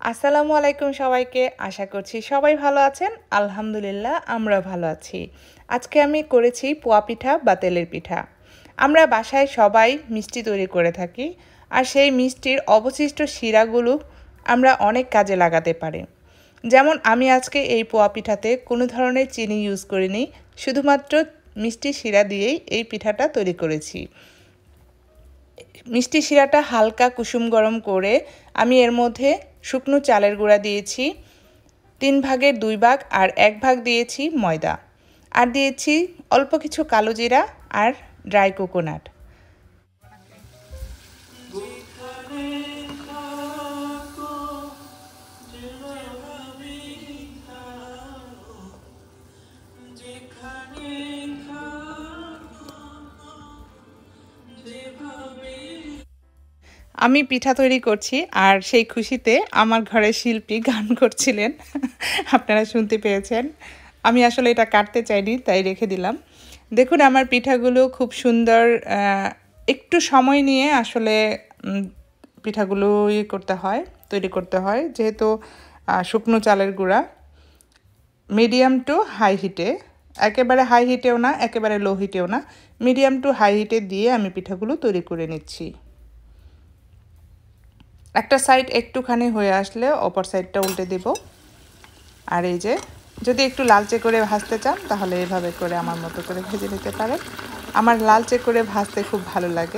আসসালামু আলাইকুম সবাইকে। আশা করছি সবাই ভালো আছেন। আলহামদুলিল্লাহ আমরা ভালো আছি। আজকে আমি করেছি পোয়া পিঠা বা তেলের পিঠা। আমরা বাসায় সবাই মিষ্টি তৈরি করে থাকি, আর সেই মিষ্টির অবশিষ্ট শিরাগুলো আমরা অনেক কাজে লাগাতে পারি। যেমন আমি আজকে এই পোয়া পিঠাতে কোনো ধরনের চিনি ইউজ করিনি, শুধুমাত্র মিষ্টি শিরা দিয়েই এই পিঠাটা তৈরি করেছি। মিষ্টি শিরাটা হালকা কুসুম গরম করে আমি এর মধ্যে শুকনো চালের গুঁড়া দিয়েছি 3 ভাগের 2 ভাগ, আর 1 ভাগ দিয়েছি ময়দা, আর দিয়েছি অল্প কিছু কালো জিরা আর ড্রাই কোকোনাট। আমি পিঠা তৈরি করছি, আর সেই খুশিতে আমার ঘরের শিল্পী গান করছিলেন, আপনারা শুনতে পেয়েছেন। আমি আসলে এটা কাটতে চাইনি, তাই রেখে দিলাম। দেখুন আমার পিঠাগুলো খুব সুন্দর। একটু সময় নিয়ে আসলে পিঠাগুলো তৈরি করতে হয়, যেহেতু শুকনো চালের গুঁড়া। মিডিয়াম টু হাই হিটে, একেবারে হাই হিটেও না একেবারে লো হিটেও না, মিডিয়াম টু হাই হিটে দিয়ে আমি পিঠাগুলো তৈরি করে নিচ্ছি। একটা সাইড একটুখানি হয়ে আসলে অপর সাইডটা উল্টে দেব। আর এই যে, যদি একটু লালচে করে ভাজতে চান তাহলে এভাবে করে আমার মতো করে ভেজে নিতে পারেন। আমার লালচে করে ভাজতে খুব ভালো লাগে।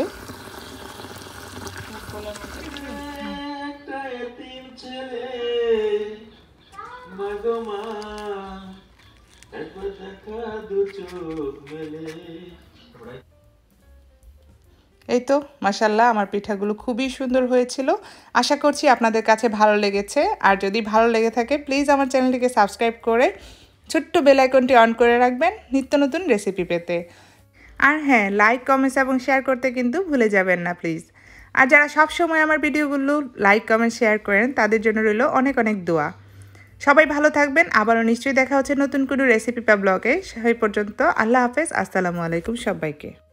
এই তো মাশাআল্লাহ, আমার পিঠাগুলো খুবই সুন্দর হয়েছিল। আশা করছি আপনাদের কাছে ভালো লেগেছে। আর যদি ভালো লেগে থাকে প্লিজ আমার চ্যানেলটিকে সাবস্ক্রাইব করে ছোট্ট বেল আইকনটি অন করে রাখবেন নিত্য নতুন রেসিপি পেতে। আর হ্যাঁ, লাইক, কমেন্টস এবং শেয়ার করতে কিন্তু ভুলে যাবেন না প্লিজ। আর যারা সবসময় আমার ভিডিওগুলো লাইক, কমেন্ট, শেয়ার করেন তাদের জন্য রইল অনেক অনেক দোয়া। সবাই ভালো থাকবেন। আবারও নিশ্চয়ই দেখা হচ্ছে নতুন কোনো রেসিপি বা ব্লগে। সেই পর্যন্ত আল্লাহ হাফেজ। আসসালামু আলাইকুম সবাইকে।